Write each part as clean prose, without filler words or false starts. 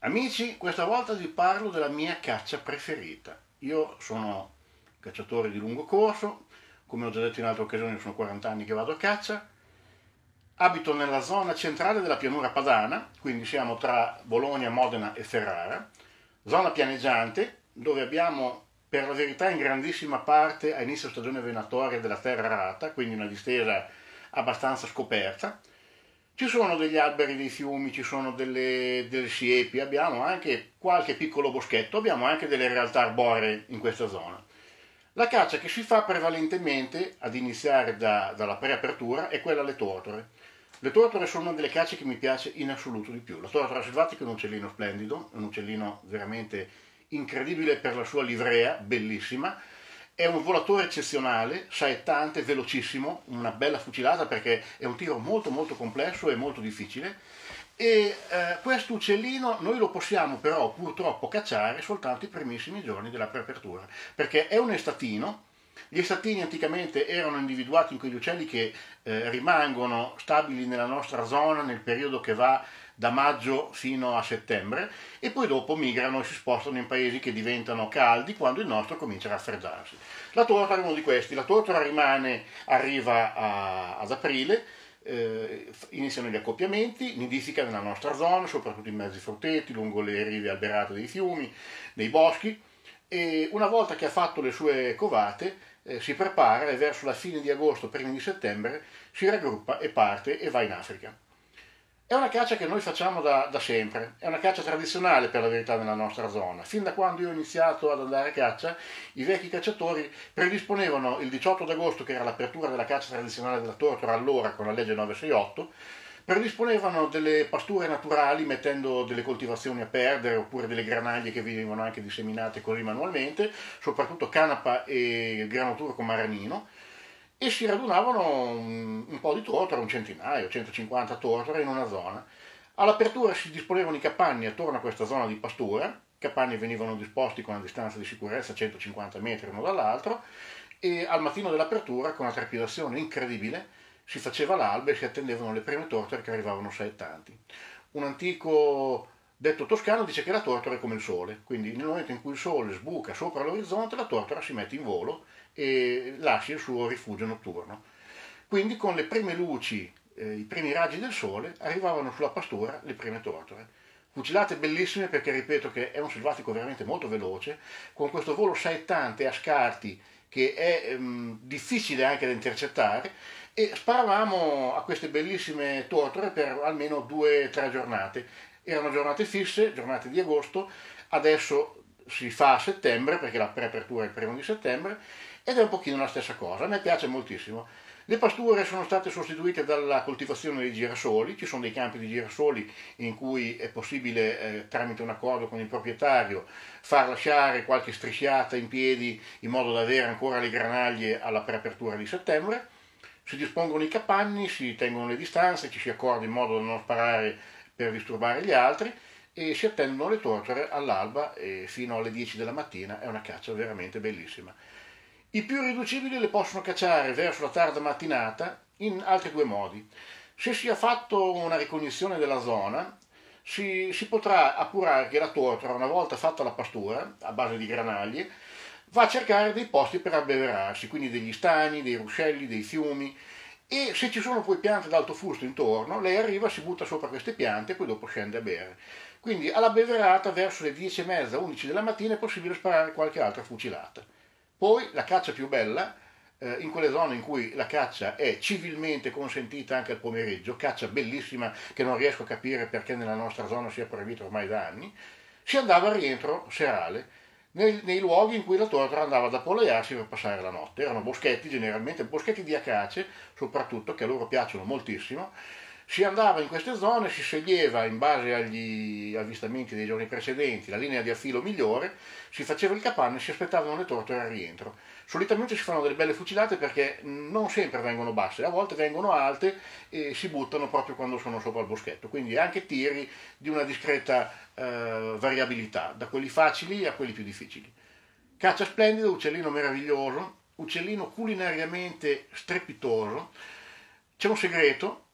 Amici, questa volta vi parlo della mia caccia preferita. Io sono cacciatore di lungo corso, come ho già detto in altre occasioni sono 40 anni che vado a caccia, abito nella zona centrale della pianura padana, quindi siamo tra Bologna, Modena e Ferrara, zona pianeggiante dove abbiamo per la verità in grandissima parte a inizio stagione venatoria della terra arata, quindi una distesa abbastanza scoperta. Ci sono degli alberi dei fiumi, ci sono delle siepi, abbiamo anche qualche piccolo boschetto, abbiamo anche delle realtà arboree in questa zona. La caccia che si fa prevalentemente, ad iniziare dalla preapertura, è quella alle tortore. Le tortore sono una delle cacce che mi piace in assoluto di più. La tortora selvatica è un uccellino splendido, un uccellino veramente incredibile per la sua livrea, bellissima. È un volatore eccezionale, saettante, velocissimo, una bella fucilata perché è un tiro molto molto complesso e molto difficile. E questo uccellino noi lo possiamo però purtroppo cacciare soltanto i primissimi giorni della preapertura, perché è un estatino. Gli estatini anticamente erano individuati in quegli uccelli che rimangono stabili nella nostra zona nel periodo che va da maggio fino a settembre e poi dopo migrano e si spostano in paesi che diventano caldi quando il nostro comincia a raffreddarsi. La tortora è uno di questi, la tortora arriva ad aprile, iniziano gli accoppiamenti, nidifica nella nostra zona, soprattutto in mezzi frutteti, lungo le rive alberate dei fiumi, nei boschi, e una volta che ha fatto le sue covate si prepara e verso la fine di agosto, primi di settembre, si raggruppa e parte e va in Africa. È una caccia che noi facciamo da sempre, è una caccia tradizionale per la verità nella nostra zona. Fin da quando io ho iniziato ad andare a caccia, i vecchi cacciatori predisponevano il 18 d'agosto, che era l'apertura della caccia tradizionale della tortora allora con la legge 968, predisponevano delle pasture naturali mettendo delle coltivazioni a perdere oppure delle granaglie che venivano anche disseminate così manualmente, soprattutto canapa e grano turco maranino, e si radunavano un po' di tortora, un centinaio, 150 tortore in una zona. All'apertura si disponevano i capanni attorno a questa zona di pastura, i capanni venivano disposti con una distanza di sicurezza 150 metri uno dall'altro e al mattino dell'apertura, con una trepidazione incredibile, si faceva l'alba e si attendevano le prime tortore che arrivavano saettanti. Un antico detto toscano dice che la tortora è come il sole, quindi nel momento in cui il sole sbuca sopra l'orizzonte la tortora si mette in volo e lascia il suo rifugio notturno. Quindi con le prime luci, i primi raggi del sole, arrivavano sulla pastura le prime tortore. Fucilate bellissime perché ripeto che è un selvatico veramente molto veloce, con questo volo saettante a scarti che è difficile anche da intercettare, e sparavamo a queste bellissime tortore per almeno 2 o 3 giornate. Erano giornate fisse, giornate di agosto, adesso si fa a settembre perché la preapertura è il 1° di settembre ed è un pochino la stessa cosa, a me piace moltissimo. Le pasture sono state sostituite dalla coltivazione dei girasoli, ci sono dei campi di girasoli in cui è possibile, tramite un accordo con il proprietario, far lasciare qualche strisciata in piedi in modo da avere ancora le granaglie alla preapertura di settembre. Si dispongono i capanni, si tengono le distanze, ci si accorda in modo da non sparare per disturbare gli altri e si attendono le tortore all'alba e fino alle 10 della mattina. È una caccia veramente bellissima. I più riducibili le possono cacciare verso la tarda mattinata in altri 2 modi. Se si è fatto una ricognizione della zona, si potrà appurare che la tortora, una volta fatta la pastura a base di granaglie, va a cercare dei posti per abbeverarsi, quindi degli stagni, dei ruscelli, dei fiumi, e se ci sono poi piante d'alto fusto intorno, lei arriva, si butta sopra queste piante e poi dopo scende a bere. Quindi alla beverata verso le 10:30, 11 della mattina è possibile sparare qualche altra fucilata. Poi la caccia più bella, in quelle zone in cui la caccia è civilmente consentita anche al pomeriggio, caccia bellissima che non riesco a capire perché nella nostra zona sia proibita ormai da anni, si andava al rientro serale nei luoghi in cui la tortora andava ad appollaiarsi per passare la notte. Erano boschetti, generalmente boschetti di acace, soprattutto, che a loro piacciono moltissimo. Si andava in queste zone, si sceglieva in base agli avvistamenti dei giorni precedenti la linea di affilo migliore, si faceva il capanno e si aspettavano le tortore al rientro. Solitamente si fanno delle belle fucilate perché non sempre vengono basse, a volte vengono alte e si buttano proprio quando sono sopra il boschetto, quindi anche tiri di una discreta variabilità, da quelli facili a quelli più difficili. Caccia splendida, uccellino meraviglioso, uccellino culinariamente strepitoso. C'è un segreto: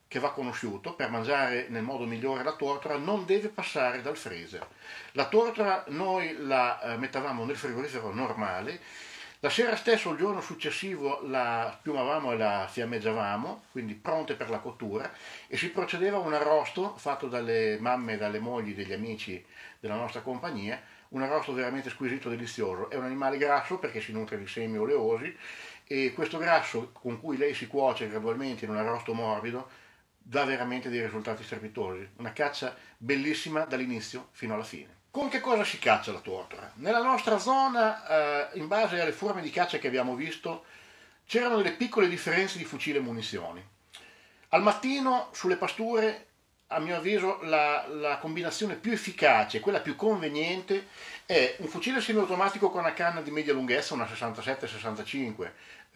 che va conosciuto per mangiare nel modo migliore la tortora non deve passare dal freezer. La tortora noi la mettavamo nel frigorifero normale, la sera stessa o il giorno successivo la spiumavamo e la fiammeggiavamo, quindi pronte per la cottura, e si procedeva a un arrosto fatto dalle mamme, dalle mogli, degli amici della nostra compagnia, un arrosto veramente squisito, delizioso. È un animale grasso perché si nutre di semi oleosi e questo grasso con cui lei si cuoce gradualmente in un arrosto morbido dà veramente dei risultati strepitosi. Una caccia bellissima dall'inizio fino alla fine. Con che cosa si caccia la tortora? Nella nostra zona, in base alle forme di caccia che abbiamo visto, c'erano delle piccole differenze di fucile e munizioni. Al mattino, sulle pasture, a mio avviso, la combinazione più efficace, quella più conveniente, è un fucile semiautomatico con una canna di media lunghezza, una 67-65,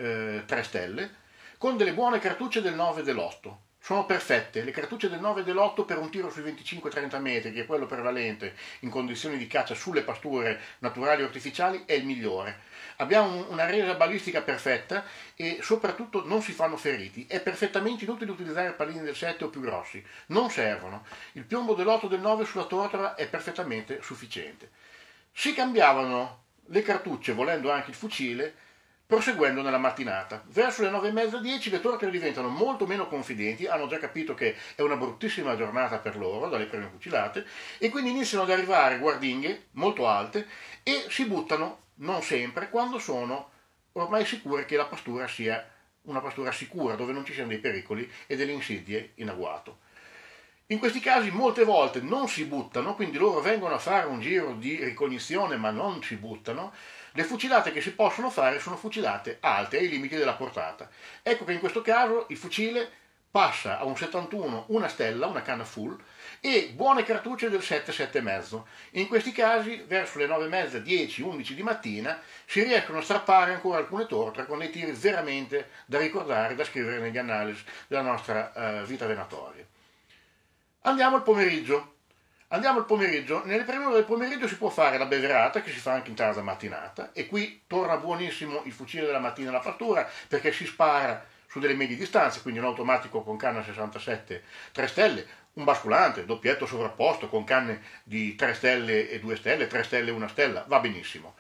3 stelle, con delle buone cartucce del 9 e dell'8. Sono perfette, le cartucce del 9 e dell'8 per un tiro sui 25-30 metri, che è quello prevalente in condizioni di caccia sulle pasture naturali o artificiali, è il migliore. Abbiamo una resa balistica perfetta e soprattutto non si fanno feriti. È perfettamente inutile utilizzare pallini del 7 o più grossi, non servono. Il piombo dell'8 e del 9 sulla tortora è perfettamente sufficiente. Si cambiavano le cartucce, volendo anche il fucile, proseguendo nella mattinata. Verso le 9:30-10 le tortere diventano molto meno confidenti, hanno già capito che è una bruttissima giornata per loro, dalle prime fucilate, e quindi iniziano ad arrivare guardinghe molto alte e si buttano, non sempre, quando sono ormai sicure che la pastura sia una pastura sicura, dove non ci siano dei pericoli e delle insidie in agguato. In questi casi molte volte non si buttano, quindi loro vengono a fare un giro di ricognizione ma non si buttano. Le fucilate che si possono fare sono fucilate alte, ai limiti della portata. Ecco che in questo caso il fucile passa a un 71, una stella, una canna full, e buone cartucce del 7-7,5. In questi casi, verso le 9:30, 10, 11 di mattina, si riescono a strappare ancora alcune tortere con dei tiri veramente da ricordare, da scrivere negli annali della nostra vita venatoria. Andiamo al pomeriggio. Nelle prime ore del pomeriggio si può fare la beverata, che si fa anche in tarda mattinata, e qui torna buonissimo il fucile della mattina alla pastura, perché si spara su delle medie distanze, quindi un automatico con canna 67 3 stelle, un basculante, doppietto sovrapposto con canne di 3 stelle e 2 stelle, 3 stelle e 1 stella, va benissimo.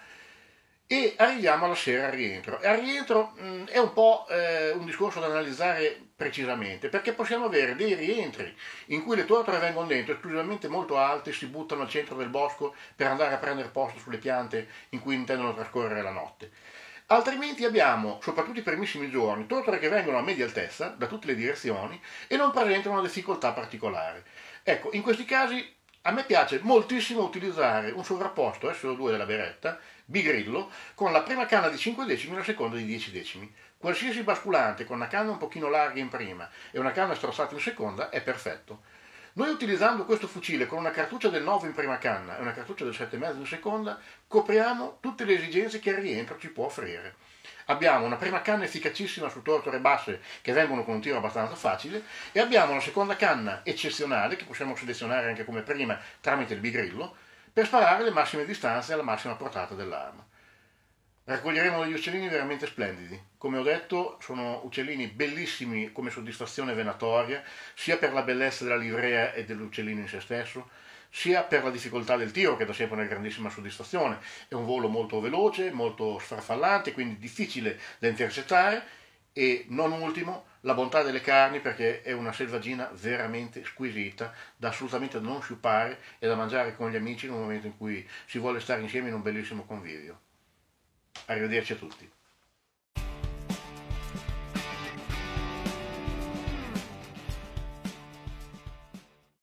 E arriviamo alla sera al rientro. E al rientro è un po' un discorso da analizzare precisamente, perché possiamo avere dei rientri in cui le tortere vengono dentro esclusivamente molto alte, si buttano al centro del bosco per andare a prendere posto sulle piante in cui intendono trascorrere la notte. Altrimenti abbiamo, soprattutto i primissimi giorni, tortere che vengono a media altezza da tutte le direzioni e non presentano una difficoltà particolare. Ecco, in questi casi a me piace moltissimo utilizzare un sovrapposto SO2 della beretta, bigrillo, con la prima canna di 5 decimi e la seconda di 10 decimi. Qualsiasi basculante con una canna un pochino larga in prima e una canna strozzata in seconda è perfetto. Noi utilizzando questo fucile con una cartuccia del 9 in prima canna e una cartuccia del 7,5 in seconda, copriamo tutte le esigenze che il rientro ci può offrire. Abbiamo una prima canna efficacissima su tortere basse che vengono con un tiro abbastanza facile e abbiamo una seconda canna eccezionale che possiamo selezionare anche come prima tramite il bigrillo per sparare le massime distanze alla massima portata dell'arma. Raccoglieremo degli uccellini veramente splendidi. Come ho detto, sono uccellini bellissimi come soddisfazione venatoria, sia per la bellezza della livrea e dell'uccellino in se stesso, sia per la difficoltà del tiro, che dà sempre una grandissima soddisfazione. È un volo molto veloce, molto sfarfallante, quindi difficile da intercettare, e non ultimo la bontà delle carni, perché è una selvaggina veramente squisita, da assolutamente non sciupare e da mangiare con gli amici in un momento in cui si vuole stare insieme in un bellissimo convivio. Arrivederci a tutti.